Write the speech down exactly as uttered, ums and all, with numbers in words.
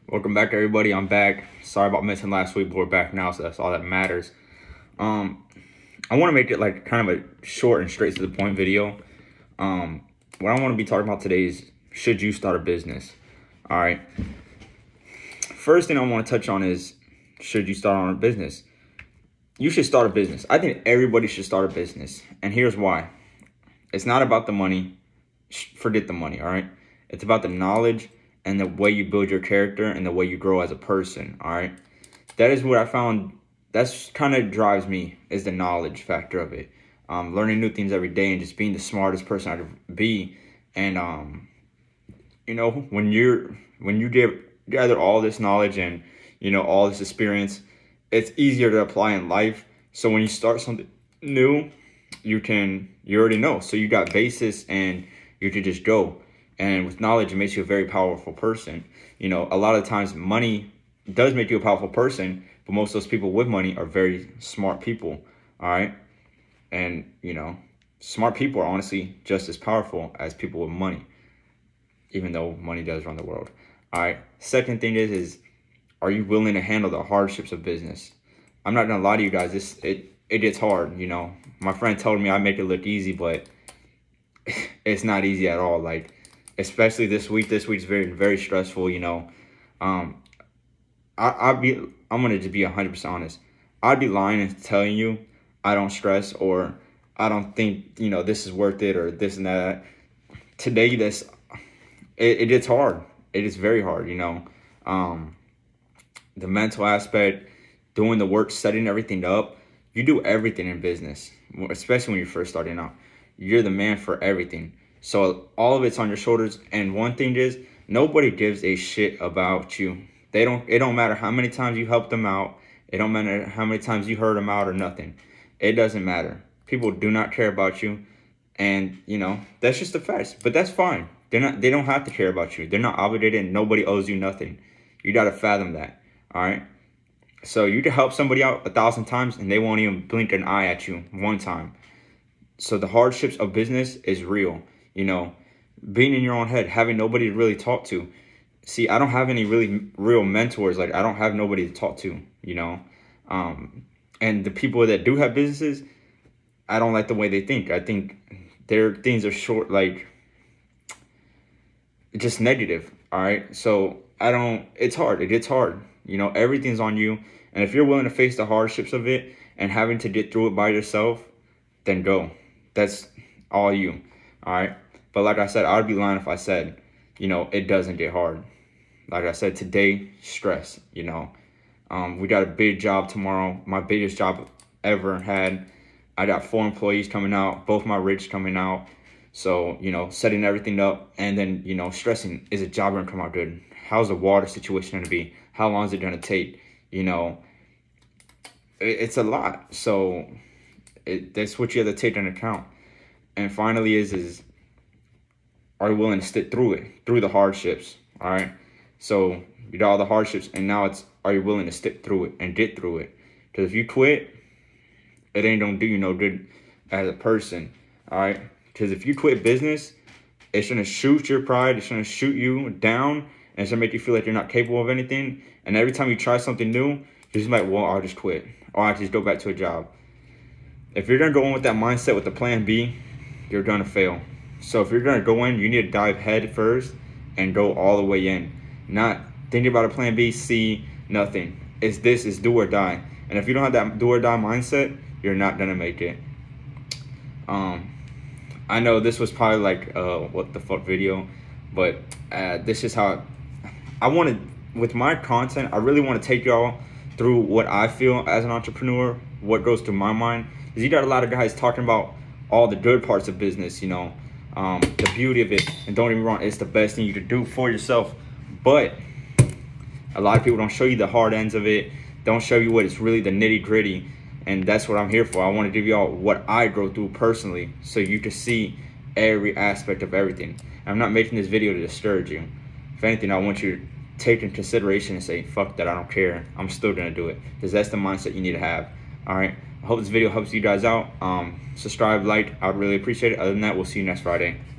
Welcome back, everybody. I'm back. Sorry about missing last week, but we're back now, so that's all that matters. Um, I want to make it like kind of a short and straight to the point video. Um, what I want to be talking about today is, should you start a business? All right. First thing I want to touch on is, should you start on a business? You should start a business. I think everybody should start a business, and here's why. It's not about the money. Forget the money. All right. It's about the knowledge and the way you build your character and the way you grow as a person, all right? That is what I found, that's kind of drives me, is the knowledge factor of it. Um, learning new things every day and just being the smartest person I could be. And, um, you know, when you're, when you get, gather all this knowledge and, you know, all this experience, it's easier to apply in life. So when you start something new, you can, you already know. So you got basis and you can just go. And with knowledge, it makes you a very powerful person. You know, a lot of times money does make you a powerful person, but most of those people with money are very smart people, all right? And, you know, smart people are honestly just as powerful as people with money, even though money does run the world, all right? Second thing is, is are you willing to handle the hardships of business? I'm not going to lie to you guys. This, it, it gets hard, you know. My friend told me I make it look easy, but it's not easy at all. Like, especially this week. This week's very, very stressful, you know. Um, I, I'd be, I'm going to just be one hundred percent honest. I'd be lying and telling you I don't stress or I don't think, you know, this is worth it or this and that. Today, this, it, it gets hard. It is very hard, you know. Um, the mental aspect, doing the work, setting everything up. You do everything in business, especially when you're first starting out. You're the man for everything. So all of it's on your shoulders. And one thing is, nobody gives a shit about you. They don't, it don't matter how many times you help them out. It don't matter how many times you heard them out or nothing. It doesn't matter. People do not care about you. And, you know, that's just a fact. But that's fine. They're not, they don't have to care about you. They're not obligated and nobody owes you nothing. You got to fathom that. All right. So you can help somebody out a thousand times and they won't even blink an eye at you one time. So the hardships of business is real. You know, being in your own head, having nobody to really talk to. See, I don't have any really real mentors. Like, I don't have nobody to talk to, you know. Um, and the people that do have businesses, I don't like the way they think. I think their things are short, like, just negative, all right? So I don't, it's hard. It gets hard. You know, everything's on you. And if you're willing to face the hardships of it and having to get through it by yourself, then go. That's all you, all right? But like I said, I would be lying if I said, you know, it doesn't get hard. Like I said, today, stress, you know. Um, we got a big job tomorrow. My biggest job ever had. I got four employees coming out, both my rigs coming out. So, you know, setting everything up and then, you know, stressing, is a job going to come out good? How's the water situation going to be? How long is it going to take? You know, it, it's a lot. So it, that's what you have to take into account. And finally is, is, are you willing to stick through it, through the hardships, all right? So you got all the hardships, and now it's, are you willing to stick through it and get through it? Because if you quit, it ain't gonna do you no good as a person, all right? Because if you quit business, it's gonna shoot your pride, it's gonna shoot you down, and it's gonna make you feel like you're not capable of anything. And every time you try something new, you're just like, well, I'll just quit, or I'll just go back to a job. If you're gonna go in with that mindset with the plan B, you're gonna fail. So if you're going to go in, you need to dive head first and go all the way in. Not thinking about a plan B, C, nothing. It's this, it's do or die. And if you don't have that do or die mindset, you're not going to make it. Um, I know this was probably like uh, what the fuck video, but uh, this is how I want to, with my content, I really want to take y'all through what I feel as an entrepreneur, what goes through my mind. Because you got a lot of guys talking about all the good parts of business, you know. Um, the beauty of it, and don't get me wrong, it's the best thing you can do for yourself, but a lot of people don't show you the hard ends of it, don't show you what it's really the nitty gritty, and that's what I'm here for. I want to give y'all what I go through personally, so you can see every aspect of everything. I'm not making this video to discourage you. If anything, I want you to take in consideration and say, fuck that, I don't care, I'm still gonna do it, because that's the mindset you need to have. All right, I hope this video helps you guys out. Um, subscribe, like, I would really appreciate it. Other than that, we'll see you next Friday.